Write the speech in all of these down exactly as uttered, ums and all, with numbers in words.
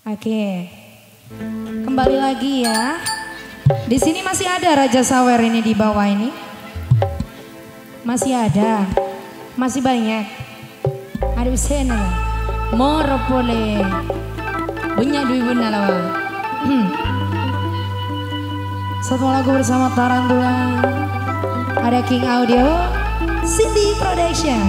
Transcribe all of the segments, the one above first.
Oke, kembali lagi ya. Di sini masih ada Raja Sawer ini di bawah ini. Masih ada, masih banyak. Ada di sana. Moro pole. Banyak duit benar lah. Satu lagu bersama Tarantula. Ada King Audio, Cindy Production.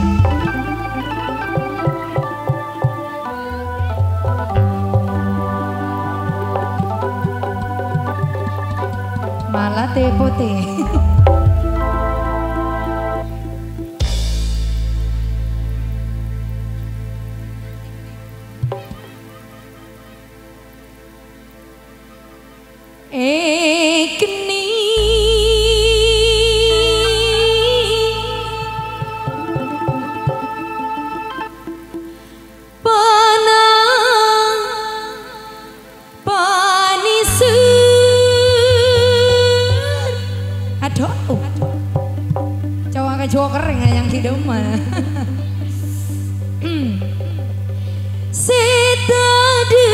Malah tepote. Eh keni pana panisur aduh cowok ke cowok kering yang hidup mah setadu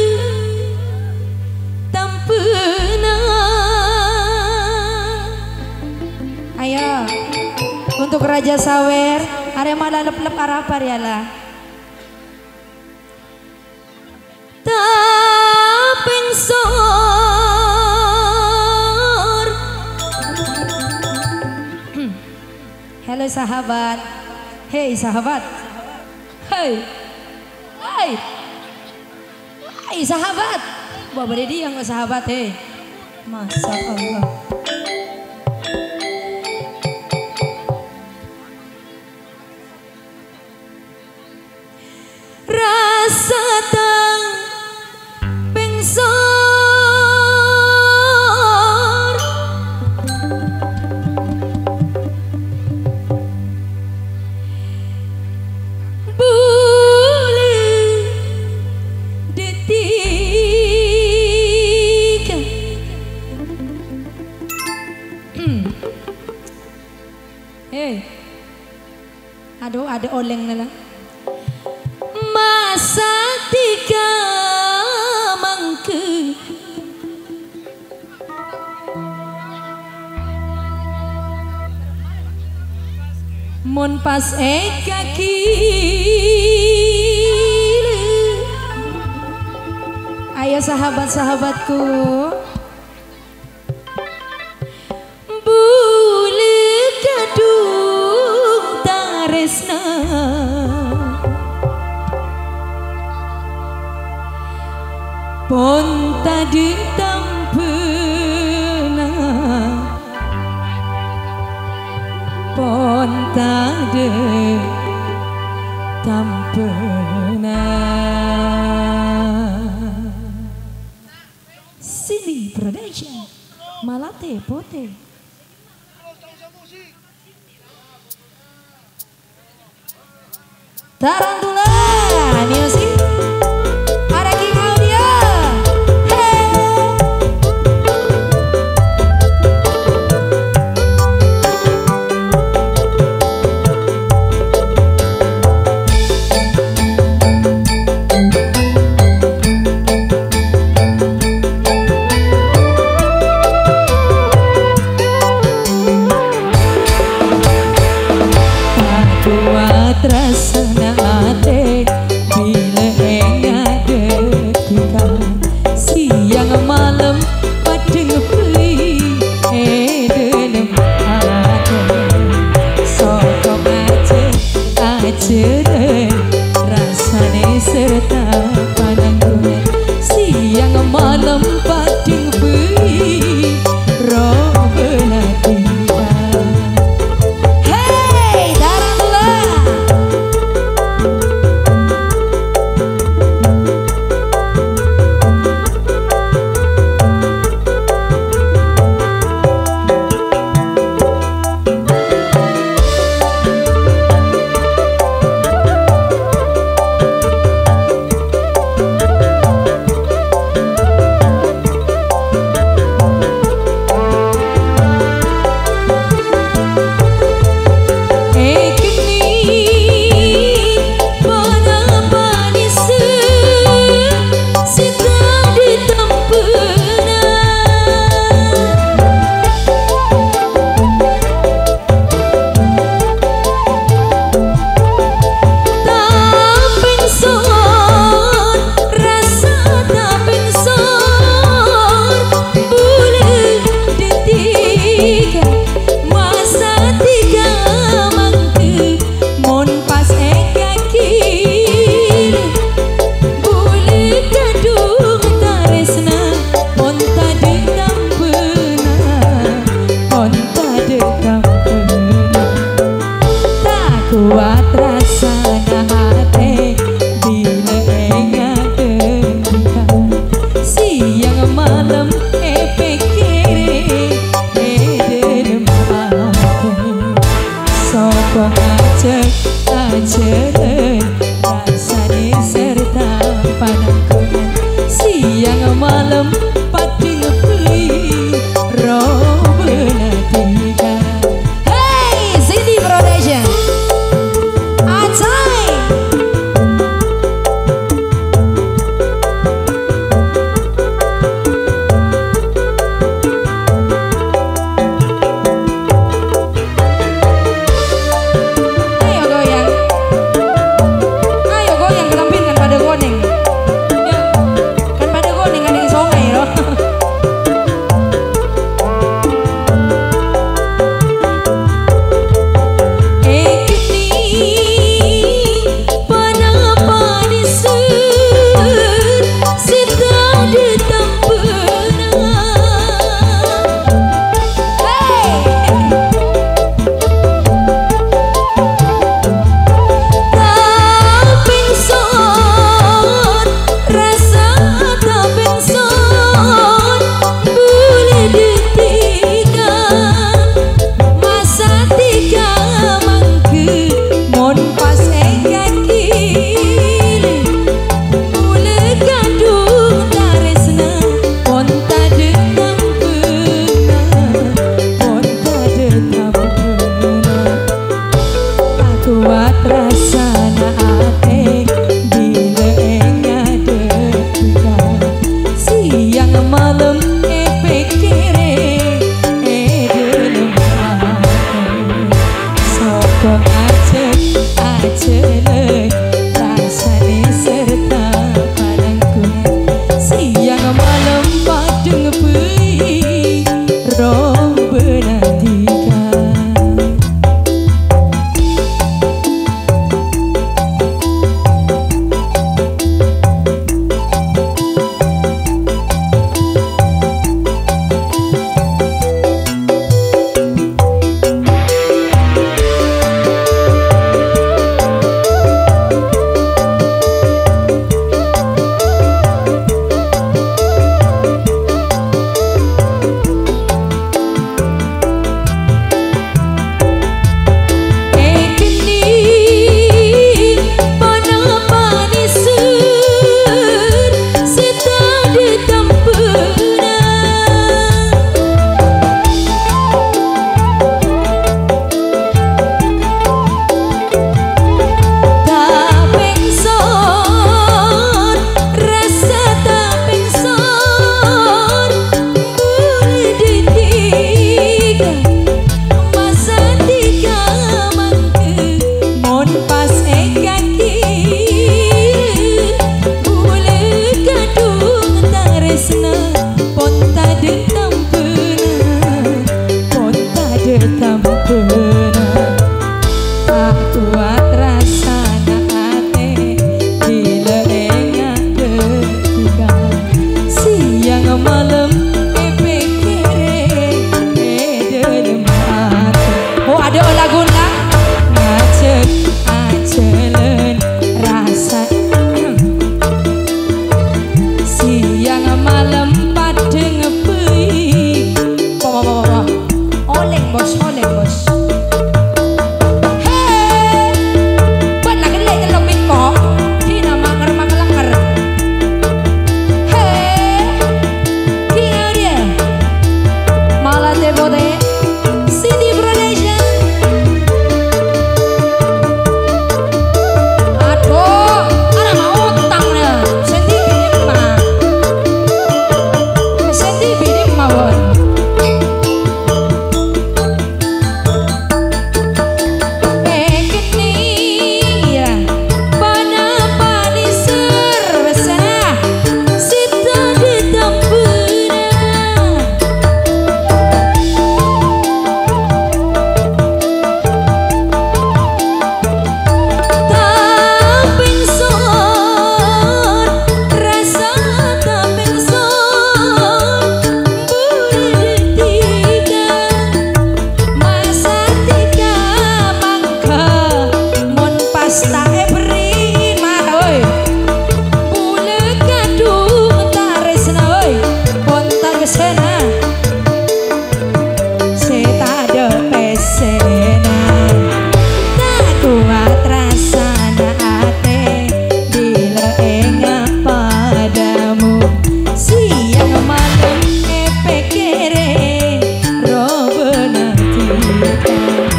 ayo untuk Raja Sawer, area malah lep-lep arapar ya lah. Taping sor. Halo sahabat, hei sahabat, hei, hei, hei sahabat, bawa dia yang sahabat hei, masya Allah. Rasa tang pengsor bulu detik hei aduh ada oleng nala masa tiga mangke mun pas eka kiri ayo sahabat-sahabatku bulu kadung taresna pon tadi tampena pon tadi tampena Cindy Production Malate Pote Tarantula Music. Terasa ate bila enggak detika siang malam pada ngepi edenem ate sokong aja aja rasane serta pananggunan siang malam pada ngepi roh belati.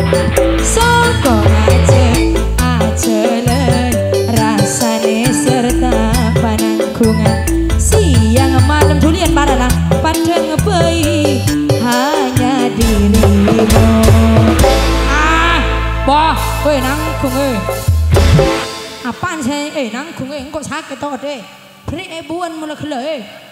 Soko ngajeng ajelen rasane serta panangkungan siang malam dulian paralah pada ngebei hanya dirimu. Ah, boh, kowe nanggung eh. Apaan sih? Eh nanggung eh, kok sakit tau deh. Beri eh buan mulai gila eh.